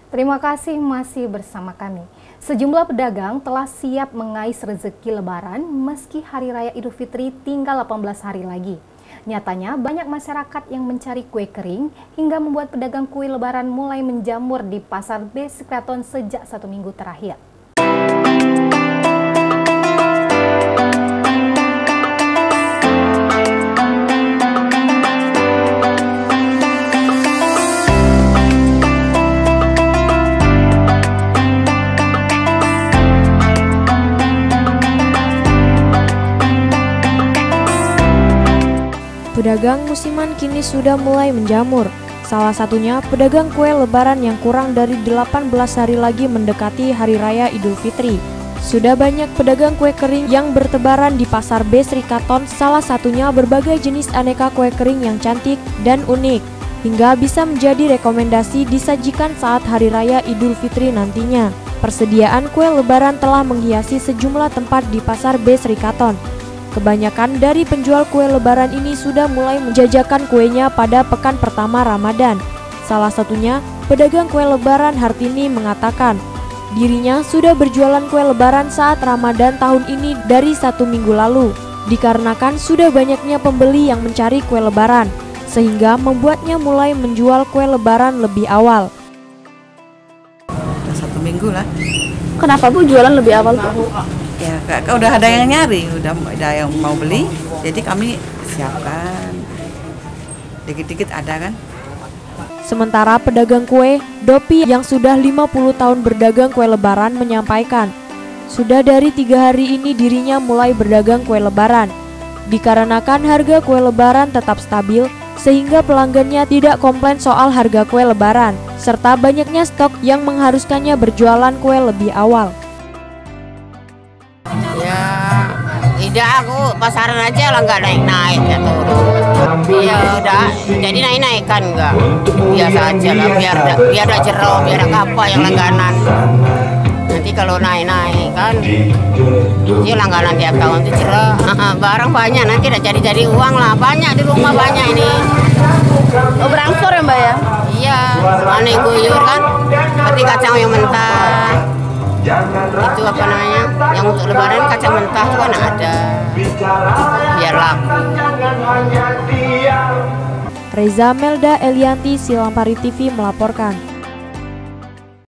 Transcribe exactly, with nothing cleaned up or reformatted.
Terima kasih masih bersama kami. Sejumlah pedagang telah siap mengais rezeki Lebaran meski Hari Raya Idul Fitri tinggal delapan belas hari lagi. Nyatanya banyak masyarakat yang mencari kue kering hingga membuat pedagang kue Lebaran mulai menjamur di Pasar Beis Kraton sejak satu minggu terakhir. Pedagang musiman kini sudah mulai menjamur. Salah satunya pedagang kue Lebaran yang kurang dari delapan belas hari lagi mendekati Hari Raya Idul Fitri. Sudah banyak pedagang kue kering yang bertebaran di Pasar Beis Kraton, salah satunya berbagai jenis aneka kue kering yang cantik dan unik, hingga bisa menjadi rekomendasi disajikan saat Hari Raya Idul Fitri nantinya. Persediaan kue Lebaran telah menghiasi sejumlah tempat di Pasar Beis Kraton. Kebanyakan dari penjual kue Lebaran ini sudah mulai menjajakan kuenya pada pekan pertama Ramadan. Salah satunya, pedagang kue Lebaran Hartini mengatakan, dirinya sudah berjualan kue Lebaran saat Ramadan tahun ini dari satu minggu lalu, dikarenakan sudah banyaknya pembeli yang mencari kue Lebaran, sehingga membuatnya mulai menjual kue Lebaran lebih awal. Satu minggu lah. Kenapa Bu jualan lebih awal tuh? Ya, udah ada yang nyari, udah ada yang mau beli, jadi kami siapkan. Dikit-dikit ada kan. Sementara pedagang kue, Dopi yang sudah lima puluh tahun berdagang kue Lebaran menyampaikan, sudah dari tiga hari ini dirinya mulai berdagang kue Lebaran. Dikarenakan harga kue Lebaran tetap stabil, sehingga pelanggannya tidak komplain soal harga kue Lebaran, serta banyaknya stok yang mengharuskannya berjualan kue lebih awal. Ya, tidak aku pasaran aja lah nggak naik-naik ya turun. Ya udah, jadi naik-naikan enggak. Biasa aja lah, biar biar ada jeruk, biar ada apa yang langganan. Nanti kalau naik-naik kan, ya langganan tiap tahun itu jeruk. Barang banyak, nanti udah jadi-jadi uang lah. Banyak di rumah banyak ini. Oh, berangsur ya Mbak ya? Iya, aneh guyur kan. Seperti kacang yang mentah. Itu apa namanya, yang untuk Lebaran kacang mentah itu kan ada, biar laku. Reza Melda Elianti, Silampari T V melaporkan.